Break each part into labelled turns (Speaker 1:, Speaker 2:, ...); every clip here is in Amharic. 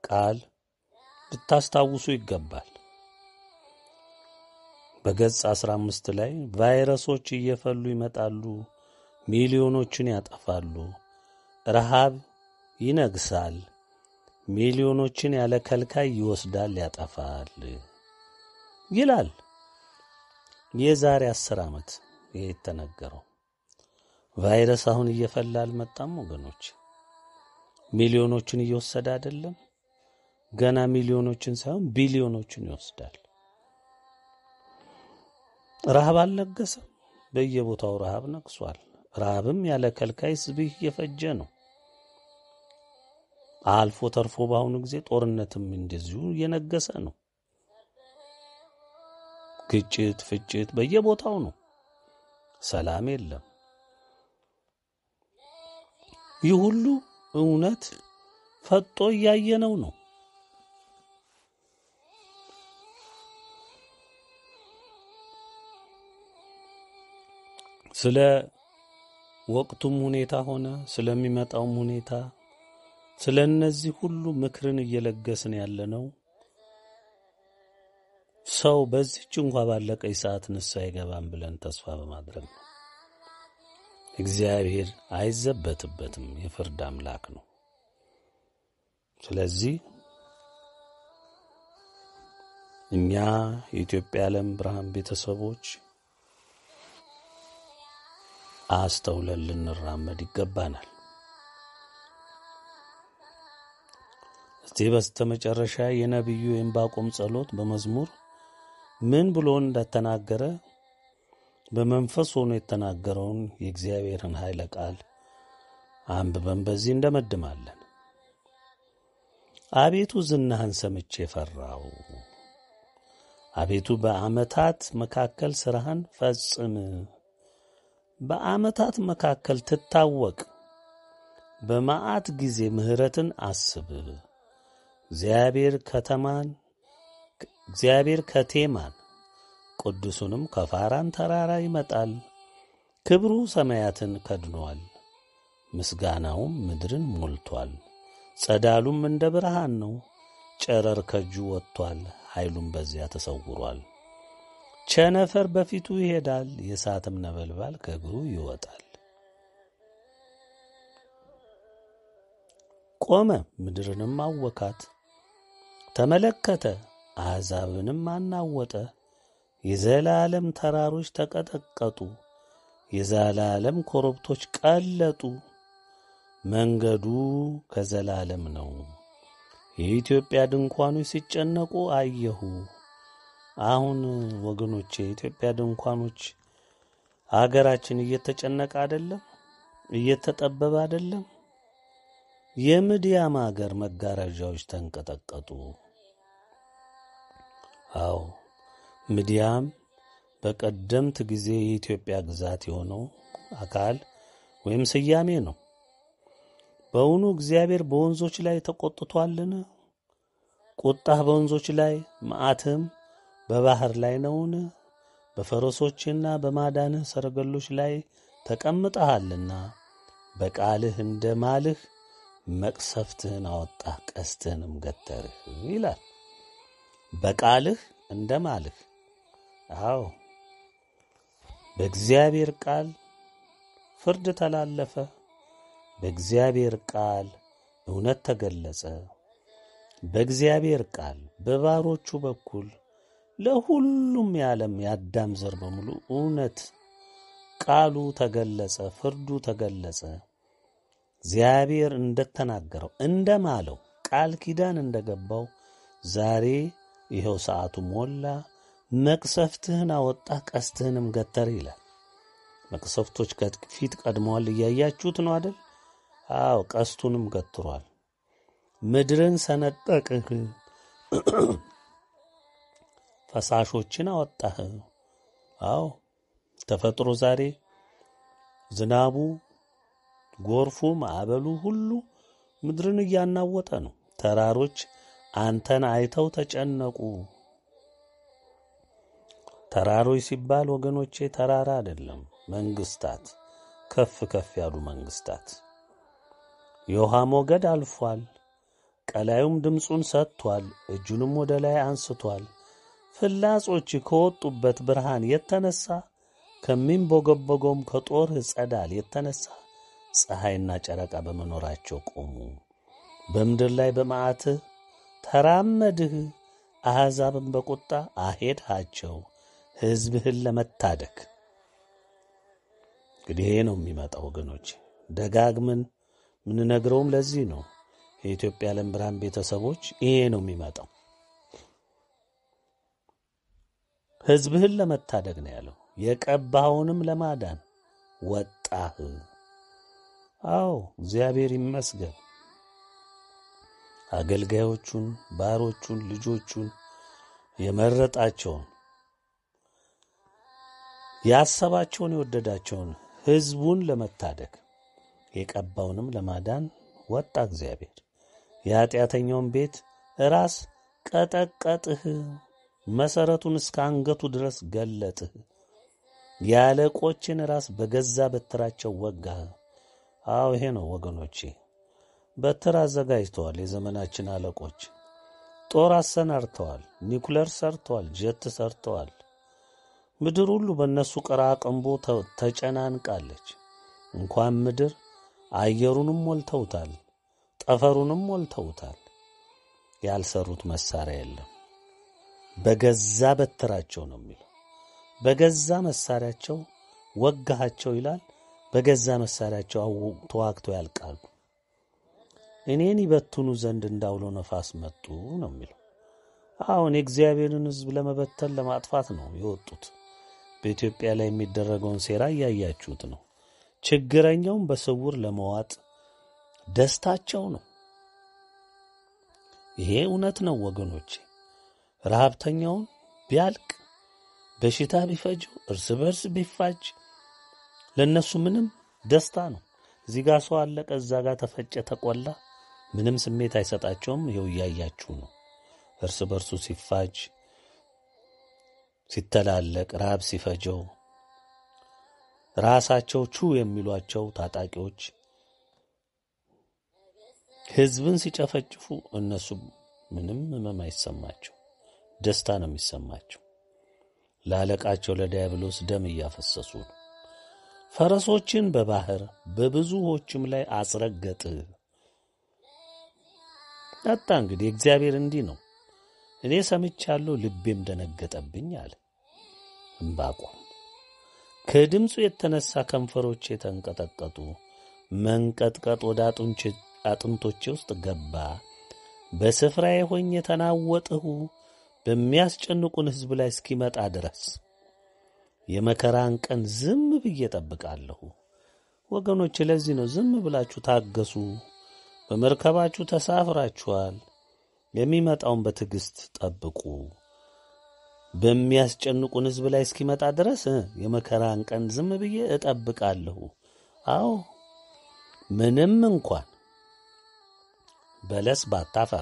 Speaker 1: ቃል ልታስታውሱ ይገባል። በገጽ 15 ላይ ቫይረሶች እየፈሉ ይመጣሉ፣ ሚሊዮኖችን ያጠፋሉ፣ ረሃብ ይነግሳል፣ ሚሊዮኖችን ያለ ከልካይ ይወስዳል፣ ያጠፋል ይላል። የዛሬ 10 ዓመት ይሄ የተነገረው ቫይረስ አሁን እየፈላ አልመጣም ወገኖች። ሚሊዮኖችን እየወሰደ አይደለም፣ ገና ሚሊዮኖችን ሳይሆን ቢሊዮኖችን ይወስዳል። ረሃብ አልነገሰም፣ በየቦታው ረሃብ ነግሷል። ረሃብም ያለ ከልካይ ሕዝብ እየፈጀ ነው። አልፎ ተርፎ በአሁኑ ጊዜ ጦርነትም እንደዚሁ እየነገሰ ነው። ግጭት፣ ፍጭት በየቦታው ነው። ሰላም የለም። ይህ ሁሉ እውነት ፈጦ እያየነው ነው። ስለ ወቅቱም ሁኔታ ሆነ ስለሚመጣውም ሁኔታ ስለ እነዚህ ሁሉ ምክርን እየለገስን ያለነው ሰው በዚህች እንኳ ባለቀይ ሰዓት ንስሐ አይገባም ብለን ተስፋ በማድረግ ነው። እግዚአብሔር አይዘበትበትም፣ የፍርድ አምላክ ነው። ስለዚህ እኛ የኢትዮጵያ ዓለም ብርሃን ቤተሰቦች አስተውለን ልንራመድ ይገባናል። እስቲ በስተመጨረሻ የነቢዩ የዕንባቆም ጸሎት በመዝሙር ምን ብሎ እንደተናገረ በመንፈስ ሆኖ የተናገረውን የእግዚአብሔርን ኃይለ ቃል አንብበን በዚህ እንደመድማለን። አቤቱ ዝናህን ሰምቼ ፈራሁ። አቤቱ በዓመታት መካከል ሥራህን ፈጽም። በዓመታት መካከል ትታወቅ። በመዓት ጊዜ ምሕረትን አስብ። እግዚአብሔር ከቴማን ቅዱሱንም ከፋራን ተራራ ይመጣል። ክብሩ ሰማያትን ከድኗል፣ ምስጋናውም ምድርን ሞልቷል። ጸዳሉም እንደ ብርሃን ነው። ጨረር ከእጁ ወጥቷል፣ ኃይሉም በዚያ ተሰውሯል። ቸነፈር በፊቱ ይሄዳል፣ የእሳትም ነበልባል ከእግሩ ይወጣል። ቆመ፣ ምድርንም አወካት፣ ተመለከተ፣ አሕዛብንም አናወጠ። የዘላለም ተራሮች ተቀጠቀጡ፣ የዘላለም ኮረብቶች ቀለጡ። መንገዱ ከዘላለም ነው። የኢትዮጵያ ድንኳኖች ሲጨነቁ አየሁ። አሁን ወገኖቼ የኢትዮጵያ ድንኳኖች አገራችን እየተጨነቀ አይደለም? እየተጠበበ አይደለም? የምድያም አገር መጋረጃዎች ተንቀጠቀጡ። አዎ ምድያም በቀደምት ጊዜ የኢትዮጵያ ግዛት የሆነው አካል ወይም ስያሜ ነው። በእውኑ እግዚአብሔር በወንዞች ላይ ተቆጥቷልን? ቁጣህ በወንዞች ላይ መዓትህም በባህር ላይ ነውን? በፈረሶችና በማዳንህ ሰረገሎች ላይ ተቀምጠሃልና በቃልህ እንደ ማልህ መቅሰፍትህን አወጣህ፣ ቀስትህንም ገተርህ ይላል። በቃልህ እንደ ማልህ። አዎ በእግዚአብሔር ቃል ፍርድ ተላለፈ። በእግዚአብሔር ቃል እውነት ተገለጸ። በእግዚአብሔር ቃል በባሮቹ በኩል ለሁሉም የዓለም የአዳም ዘር በሙሉ እውነት ቃሉ ተገለጸ፣ ፍርዱ ተገለጸ። እግዚአብሔር እንደተናገረው እንደማለው ቃል ኪዳን እንደገባው ዛሬ ይኸው ሰዓቱ ሞላ። መቅሰፍትህን አወጣ፣ ቀስትህንም ገተር ይላል። መቅሰፍቶች ከፊት ቀድመዋል፣ እያያችሁት ነው አይደል? አዎ ቀስቱንም ገትሯል። ምድርን ሰነጠቅህ፣ ፈሳሾችን አወጣህ። አዎ ተፈጥሮ ዛሬ ዝናቡ፣ ጎርፉ፣ ማዕበሉ ሁሉ ምድርን እያናወጠ ነው። ተራሮች አንተን አይተው ተጨነቁ። ተራሮች ሲባል ወገኖቼ ተራራ አይደለም፣ መንግስታት፣ ከፍ ከፍ ያሉ መንግስታት። የውሃ ሞገድ አልፏል፣ ቀላዩም ድምፁን ሰጥቷል፣ እጁንም ወደ ላይ አንስቷል። ፍላጾች ከወጡበት ብርሃን የተነሳ ከሚንቦገቦገውም ከጦርህ ጸዳል የተነሳ ፀሐይና ጨረቃ በመኖራቸው ቆሙ። በምድር ላይ በመዓትህ ተራመድህ፣ አሕዛብን በቁጣ አሄድሃቸው ሕዝብህን ለመታደግ። እንግዲህ ይሄ ነው የሚመጣው ወገኖች። ደጋግምን ምንነግረውም ለዚህ ነው። የኢትዮጵያ ዓለም ብርሃን ቤተሰቦች ይሄ ነው የሚመጣው። ሕዝብህን ለመታደግ ነው ያለው። የቀባኸውንም ለማዳን ወጣህ። አዎ እግዚአብሔር ይመስገን። አገልጋዮቹን፣ ባሮቹን፣ ልጆቹን የመረጣቸውን ያሰባቸውን የወደዳቸውን ሕዝቡን ለመታደግ የቀባውንም ለማዳን ወጣ እግዚአብሔር። የኀጢአተኛውን ቤት ራስ ቀጠቀጥህ፣ መሠረቱን እስከ አንገቱ ድረስ ገለጥህ። የአለቆችን ራስ በገዛ በትራቸው ወጋህ። አዎ ይሄ ነው ወገኖቼ። በትር አዘጋጅተዋል የዘመናችን አለቆች። ጦር አሰናድተዋል፣ ኒኩለር ሰርተዋል፣ ጀት ሰርተዋል። ምድር ሁሉ በእነሱ ቀራቅንቦ ተጨናንቃለች። እንኳን ምድር አየሩንም ሞልተውታል፣ ጠፈሩንም ሞልተውታል። ያልሰሩት መሳሪያ የለም። በገዛ በትራቸው ነው የሚለው። በገዛ መሳሪያቸው ወጋሃቸው ይላል። በገዛ መሳሪያቸው ተዋግተው ያልቃሉ። እኔን ይበትኑ ዘንድ እንዳውሎ ነፋስ መጡ ነው የሚለው። አሁን የእግዚአብሔርን ሕዝብ ለመበተን ለማጥፋት ነው የወጡት። በኢትዮጵያ ላይ የሚደረገውን ሴራ እያያችሁት ነው። ችግረኛውን በስውር ለመዋጥ ደስታቸው ነው። ይሄ እውነት ነው ወገኖቼ። ረሃብተኛውን ቢያልቅ፣ በሽታ ቢፈጀው፣ እርስ በርስ ቢፋጅ ለነሱ ምንም ደስታ ነው። እዚህ ጋር ሰው አለቀ፣ እዛ ጋር ተፈጨ፣ ተቆላ፣ ምንም ስሜት አይሰጣቸውም። ይኸው እያያችሁ ነው። እርስ በርሱ ሲፋጅ፣ ሲተላለቅ፣ ረሃብ ሲፈጀው፣ ራሳቸው ቹ የሚሏቸው ታጣቂዎች ሕዝብን ሲጨፈጭፉ እነሱ ምንም ሕመም አይሰማቸው፣ ደስታ ነው የሚሰማቸው። ለአለቃቸው ለዲያብሎስ ደም እያፈሰሱ ነው። ፈረሶችን በባህር በብዙዎችም ላይ አስረገጥህ። አጣ እንግዲህ እግዚአብሔር እንዲህ ነው። እኔ ሰምቻለሁ፣ ልቤም ደነገጠብኝ አለ ዕንባቆም። ከድምፁ የተነሳ ከንፈሮቼ ተንቀጠቀጡ፣ መንቀጥቀጥ ወደ አጥንቶቼ ውስጥ ገባ። በስፍራዬ ሆኜ ተናወጥሁ፣ በሚያስጨንቁን ሕዝብ ላይ እስኪመጣ ድረስ የመከራን ቀን ዝም ብዬ ጠብቃለሁ። ወገኖች ለዚህ ነው ዝም ብላችሁ ታገሱ። በመርከባችሁ ተሳፍራችኋል። የሚመጣውን በትዕግስት ጠብቁ። በሚያስጨንቁን ሕዝብ ላይ እስኪመጣ ድረስ የመከራን ቀን ዝም ብዬ እጠብቃለሁ። አዎ ምንም እንኳን በለስ ባታፈራ፣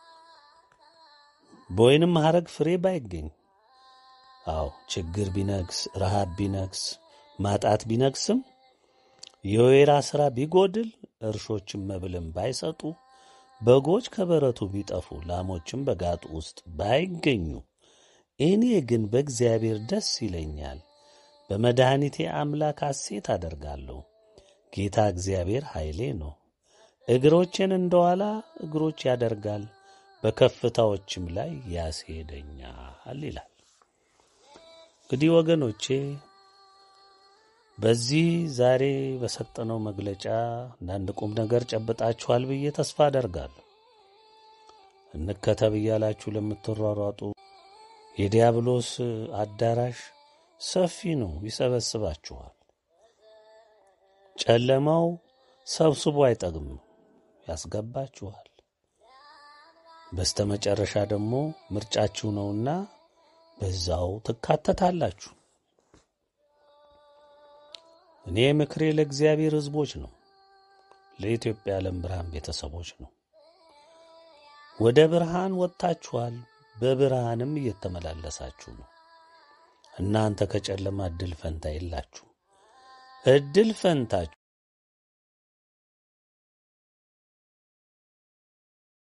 Speaker 1: በወይንም ሐረግ ፍሬ ባይገኝ፣ አዎ ችግር ቢነግስ፣ ረሃብ ቢነግስ፣ ማጣት ቢነግስም፣ የወይራ ሥራ ቢጎድል፣ እርሾችም መብልን ባይሰጡ፣ በጎች ከበረቱ ቢጠፉ፣ ላሞችም በጋጡ ውስጥ ባይገኙ፣ እኔ ግን በእግዚአብሔር ደስ ይለኛል፣ በመድኃኒቴ አምላክ ሐሴት አደርጋለሁ። ጌታ እግዚአብሔር ኃይሌ ነው፣ እግሮቼን እንደ ዋላ እግሮች ያደርጋል፣ በከፍታዎችም ላይ ያስሄደኛል ይላል። እንግዲህ ወገኖቼ በዚህ ዛሬ በሰጠነው መግለጫ አንዳንድ ቁም ነገር ጨብጣችኋል ብዬ ተስፋ አደርጋለሁ። እንከተብ እያላችሁ ለምትሯሯጡ የዲያብሎስ አዳራሽ ሰፊ ነው፣ ይሰበስባችኋል። ጨለማው ሰብስቦ አይጠግምም፣ ያስገባችኋል። በስተመጨረሻ ደግሞ ምርጫችሁ ነውና በዛው ትካተታላችሁ። እኔ ምክሬ ለእግዚአብሔር ሕዝቦች ነው፣ ለኢትዮጵያ ዓለም ብርሃን ቤተሰቦች ነው። ወደ ብርሃን ወጥታችኋል፣ በብርሃንም እየተመላለሳችሁ ነው። እናንተ ከጨለማ ዕድል ፈንታ የላችሁ። ዕድል ፈንታችሁ